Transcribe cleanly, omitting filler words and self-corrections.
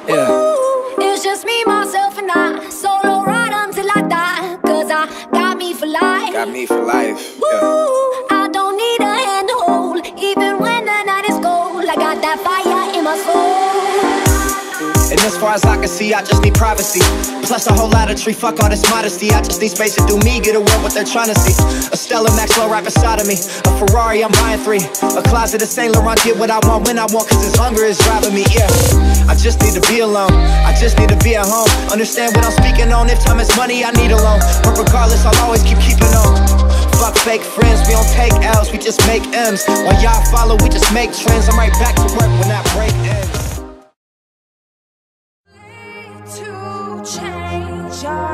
Yeah. It's just me, myself, and I. Solo ride until I die. Cause I got me for life. Got me for life. Yeah. I don't need a hand to hold. Even when the night is cold, I got that fire in my soul. And as far as I can see, I just need privacy. Plus a whole lot of tree, fuck all this modesty. I just need space to do me, get away what they're trying to see. A Stella Maxwell right beside of me. A Ferrari, I'm buying 3. A closet of Saint Laurent, get what I want when I want. Cause this hunger is driving me, yeah. I just need to be alone, I just need to be at home. Understand what I'm speaking on, if time is money, I need a loan. But regardless, I'll always keep keeping on. Fuck fake friends, we don't take L's, we just make M's. While y'all follow, we just make trends. I'm right back to work when that break ends. To change your